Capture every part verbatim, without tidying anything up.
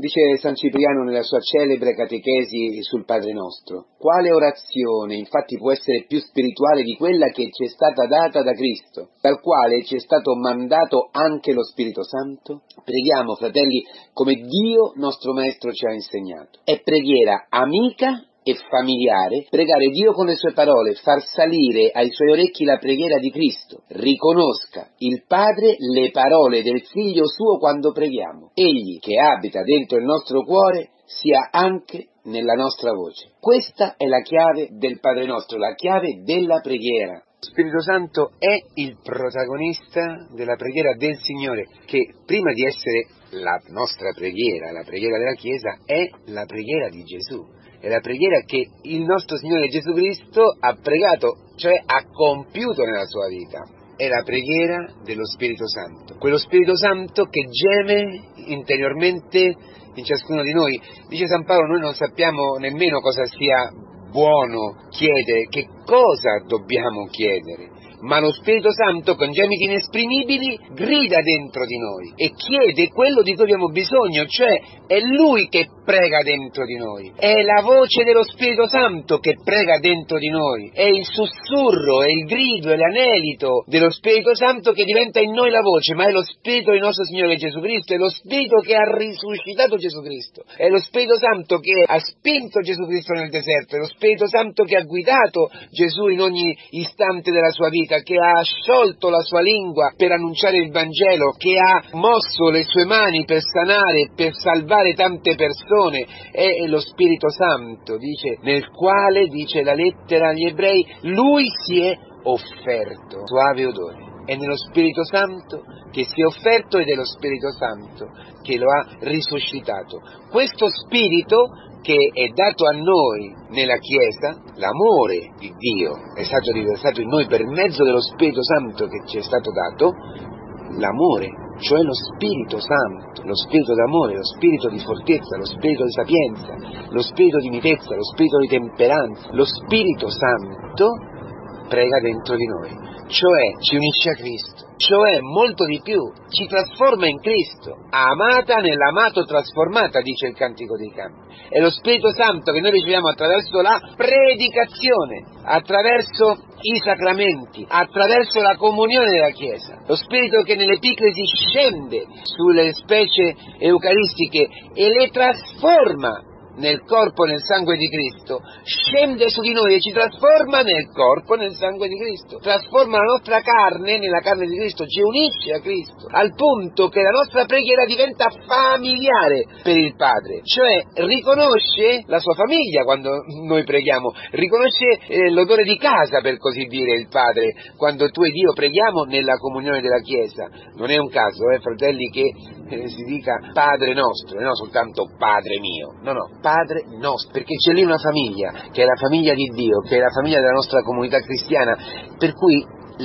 Dice San Cipriano nella sua celebre catechesi sul Padre Nostro: quale orazione infatti può essere più spirituale di quella che ci è stata data da Cristo, dal quale ci è stato mandato anche lo Spirito Santo? Preghiamo, fratelli, come Dio nostro Maestro ci ha insegnato. È preghiera amica e familiare, pregare Dio con le sue parole, far salire ai suoi orecchi la preghiera di Cristo. Riconosca il Padre le parole del Figlio suo quando preghiamo. Egli, che abita dentro il nostro cuore, sia anche nella nostra voce. Questa è la chiave del Padre Nostro, la chiave della preghiera. Lo Spirito Santo è il protagonista della preghiera del Signore, che prima di essere la nostra preghiera, la preghiera della Chiesa, è la preghiera di Gesù. È la preghiera che il nostro Signore Gesù Cristo ha pregato, cioè ha compiuto nella sua vita. È la preghiera dello Spirito Santo. Quello Spirito Santo che geme interiormente in ciascuno di noi. Dice San Paolo, noi non sappiamo nemmeno cosa sia buono chiedere, che cosa dobbiamo chiedere. Ma lo Spirito Santo, con gemiti inesprimibili, grida dentro di noi e chiede quello di cui abbiamo bisogno, cioè è Lui che prega dentro di noi, è la voce dello Spirito Santo che prega dentro di noi, è il sussurro, è il grido, è l'anelito dello Spirito Santo che diventa in noi la voce, ma è lo Spirito del nostro Signore Gesù Cristo, è lo Spirito che ha risuscitato Gesù Cristo, è lo Spirito Santo che ha spinto Gesù Cristo nel deserto, è lo Spirito Santo che ha guidato Gesù in ogni istante della sua vita, che ha sciolto la sua lingua per annunciare il Vangelo, che ha mosso le sue mani per sanare, per salvare tante persone, è lo Spirito Santo, dice, nel quale, dice la lettera agli ebrei, Lui si è offerto, suave odore. È nello Spirito Santo che si è offerto ed è lo Spirito Santo che lo ha risuscitato. Questo Spirito che è dato a noi nella Chiesa, l'amore di Dio è stato riversato in noi per mezzo dello Spirito Santo che ci è stato dato, l'amore, cioè lo Spirito Santo, lo Spirito d'amore, lo Spirito di fortezza, lo Spirito di sapienza, lo Spirito di mitezza, lo Spirito di temperanza, lo Spirito Santo prega dentro di noi, cioè ci unisce a Cristo, cioè molto di più, ci trasforma in Cristo, amata nell'amato trasformata, dice il Cantico dei Canti. È lo Spirito Santo che noi riceviamo attraverso la predicazione, attraverso i sacramenti, attraverso la comunione della Chiesa, lo Spirito che nell'Epiclesi scende sulle specie eucaristiche e le trasforma nel corpo e nel sangue di Cristo, scende su di noi e ci trasforma nel corpo e nel sangue di Cristo, trasforma la nostra carne nella carne di Cristo, ci unisce a Cristo, al punto che la nostra preghiera diventa familiare per il Padre, cioè riconosce la sua famiglia quando noi preghiamo, riconosce eh, l'odore di casa, per così dire, il Padre, quando tu ed io preghiamo nella comunione della Chiesa. Non è un caso, eh, fratelli, che eh, si dica Padre nostro, e non soltanto Padre mio, no, no, Padre nostro, perché c'è lì una famiglia, che è la famiglia di Dio, che è la famiglia della nostra comunità cristiana, per cui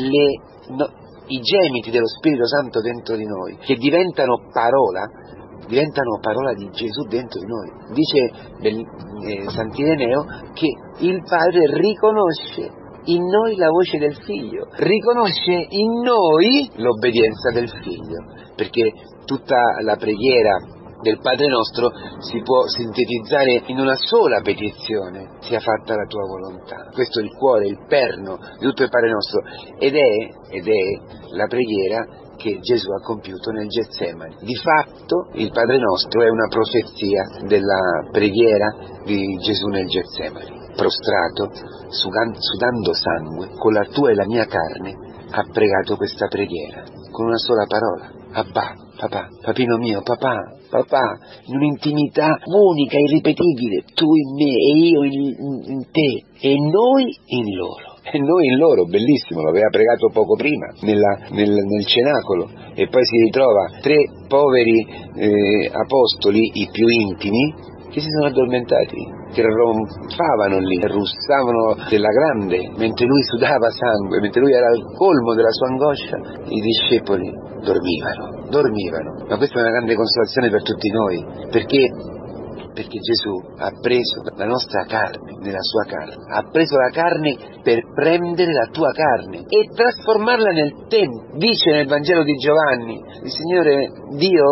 le, no, i gemiti dello Spirito Santo dentro di noi, che diventano parola, diventano parola di Gesù dentro di noi. Dice eh, Sant'Ireneo che il Padre riconosce in noi la voce del Figlio, riconosce in noi l'obbedienza del Figlio, perché tutta la preghiera del Padre Nostro si può sintetizzare in una sola petizione: sia fatta la tua volontà. Questo è il cuore, il perno di tutto il Padre Nostro, ed è, ed è la preghiera che Gesù ha compiuto nel Getsemani. Di fatto il Padre Nostro è una profezia della preghiera di Gesù nel Getsemani. Prostrato, sudando sangue, con la tua e la mia carne, ha pregato questa preghiera, con una sola parola: Abba, papà, papino mio, papà, papà, in un'intimità unica, irripetibile, tu in me e io in, in, in te, e noi in loro. E noi in loro, bellissimo, lo aveva pregato poco prima, nella, nel, nel cenacolo, e poi si ritrova tre poveri eh, apostoli, i più intimi, che si sono addormentati, che ronfavano lì, russavano della grande, mentre lui sudava sangue, mentre lui era al colmo della sua angoscia, i discepoli dormivano, dormivano. Ma questa è una grande consolazione per tutti noi, perché perché Gesù ha preso la nostra carne nella sua carne, ha preso la carne per prendere la tua carne e trasformarla nel tempo. Dice nel Vangelo di Giovanni, il Signore Dio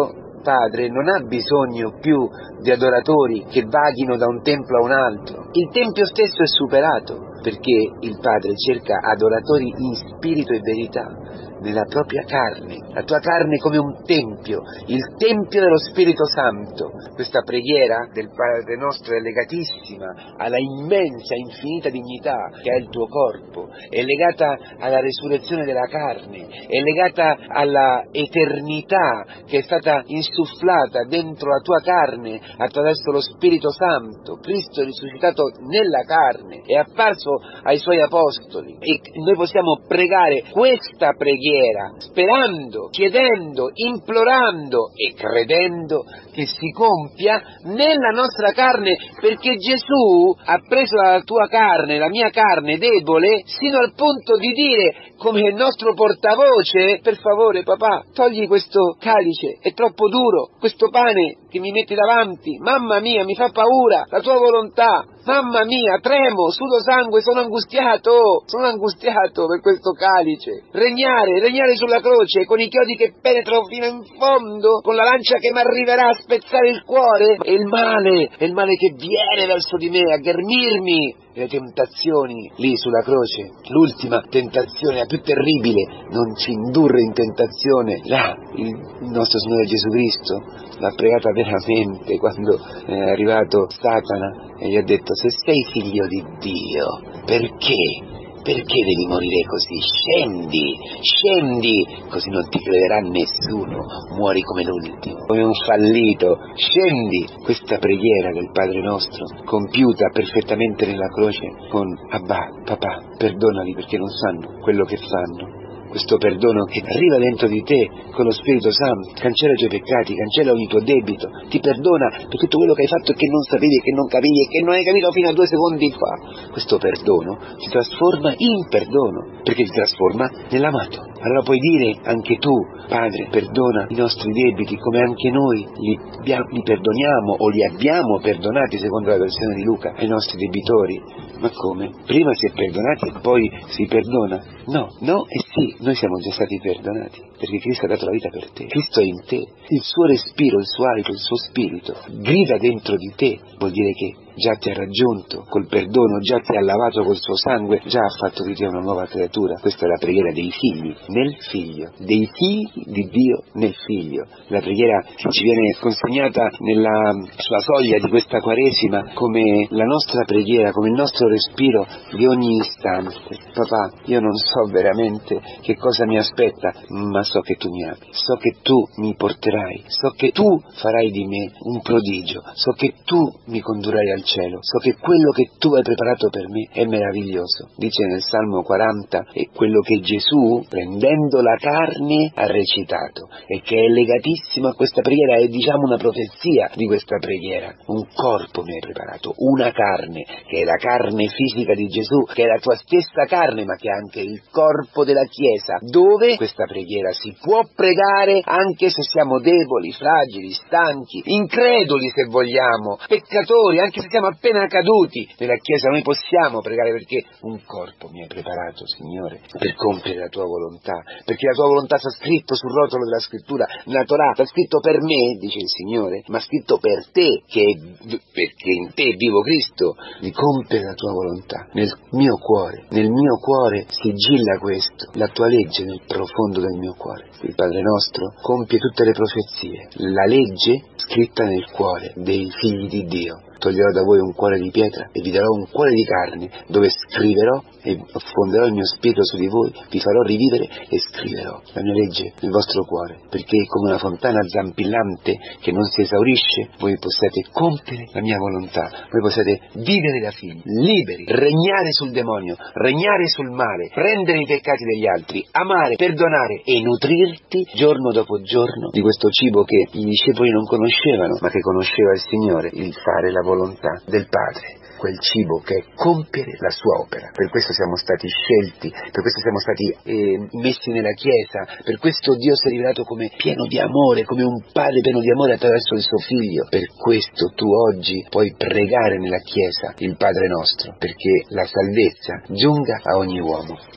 Padre non ha bisogno più di adoratori che vaghino da un templo a un altro. Il Tempio stesso è superato, perché il Padre cerca adoratori in spirito e verità, nella propria carne, la tua carne come un tempio, il tempio dello Spirito Santo. Questa preghiera del Padre nostro è legatissima alla immensa, infinita dignità che ha il tuo corpo, è legata alla resurrezione della carne, è legata alla eternità che è stata insufflata dentro la tua carne attraverso lo Spirito Santo. Cristo è risuscitato nella carne, è apparso ai Suoi Apostoli e noi possiamo pregare questa preghiera sperando, chiedendo, implorando e credendo che si compia nella nostra carne, perché Gesù ha preso la tua carne, la mia carne debole, sino al punto di dire come il nostro portavoce: per favore papà, togli questo calice, è troppo duro, questo pane che mi metti davanti, mamma mia, mi fa paura, la tua volontà, mamma mia, tremo, sudo sangue, sono angustiato, sono angustiato per questo calice. Regnare, regnare sulla croce, con i chiodi che penetrano fino in fondo, con la lancia che mi arriverà a spezzare il cuore, e il male, è il male che viene verso di me, a ghermirmi, e le tentazioni lì sulla croce, l'ultima tentazione, la più terribile, non ci indurre in tentazione. Là, il nostro Signore Gesù Cristo l'ha pregata veramente quando è arrivato Satana e gli ha detto: se sei figlio di Dio, perché? Perché devi morire così? Scendi, scendi, così non ti crederà nessuno, muori come l'ultimo, come un fallito, scendi. Questa preghiera del Padre nostro, compiuta perfettamente nella croce, con Abba, papà, perdonali perché non sanno quello che fanno. Questo perdono che arriva dentro di te con lo Spirito Santo, cancella i tuoi peccati, cancella ogni tuo debito, ti perdona per tutto quello che hai fatto e che non sapevi, che non capivi e che non hai capito fino a due secondi fa. Questo perdono ti trasforma in perdono, perché ti trasforma nell'amato. Allora puoi dire anche tu: Padre, perdona i nostri debiti come anche noi li, li perdoniamo o li abbiamo perdonati, secondo la versione di Luca, ai nostri debitori. Ma come? Prima si è perdonati e poi si perdona? No, no e sì, noi siamo già stati perdonati, perché Cristo ha dato la vita per te, Cristo è in te, il suo respiro, il suo alito, il suo spirito grida dentro di te, vuol dire che già ti ha raggiunto col perdono, già ti ha lavato col suo sangue, già ha fatto di te una nuova creatura. Questa è la preghiera dei figli nel figlio, dei figli di Dio nel figlio, la preghiera che ci viene consegnata nella sulla soglia di questa Quaresima come la nostra preghiera, come il nostro respiro di ogni istante. Papà, io non so veramente che cosa mi aspetta, ma so che tu mi ami, so che tu mi porterai, so che tu farai di me un prodigio, so che tu mi condurrai al cielo, so che quello che tu hai preparato per me è meraviglioso. Dice nel Salmo quaranta, è quello che Gesù, prendendo la carne, ha recitato, e che è legatissimo a questa preghiera, è diciamo una profezia di questa preghiera. Un corpo mi hai preparato, una carne, che è la carne fisica di Gesù, che è la tua stessa carne, ma che è anche il corpo della Chiesa, dove questa preghiera si può pregare anche se siamo deboli, fragili, stanchi, increduli se vogliamo, peccatori, anche se siamo appena caduti. Nella Chiesa noi possiamo pregare, perché un corpo mi hai preparato, Signore, per compiere la tua volontà, perché la tua volontà sta scritto sul rotolo della scrittura, nella Torah, sta scritto per me, dice il Signore, ma scritto per te, che perché in te vivo Cristo, di compiere la tua volontà. Nel mio cuore, nel mio cuore sigilla questo, la tua legge nel profondo del mio cuore. Il Padre nostro compie tutte le profezie, la legge scritta nel cuore dei figli di Dio. Toglierò da voi un cuore di pietra e vi darò un cuore di carne, dove scriverò e affonderò il mio spirito su di voi, vi farò rivivere e scriverò la mia legge nel vostro cuore, perché come una fontana zampillante che non si esaurisce, voi possiate compiere la mia volontà, voi possiate vivere da figli, liberi, regnare sul demonio, regnare sul male, prendere i peccati degli altri, amare, perdonare e nutrirti giorno dopo giorno di questo cibo che i discepoli non conoscevano, ma che conosceva il Signore, il fare la volontà del Padre, quel cibo che è compiere la sua opera. Per questo siamo stati scelti, per questo siamo stati eh, messi nella Chiesa, per questo Dio si è rivelato come pieno di amore, come un padre pieno di amore attraverso il suo figlio. Per questo tu oggi puoi pregare nella Chiesa il Padre nostro, perché la salvezza giunga a ogni uomo.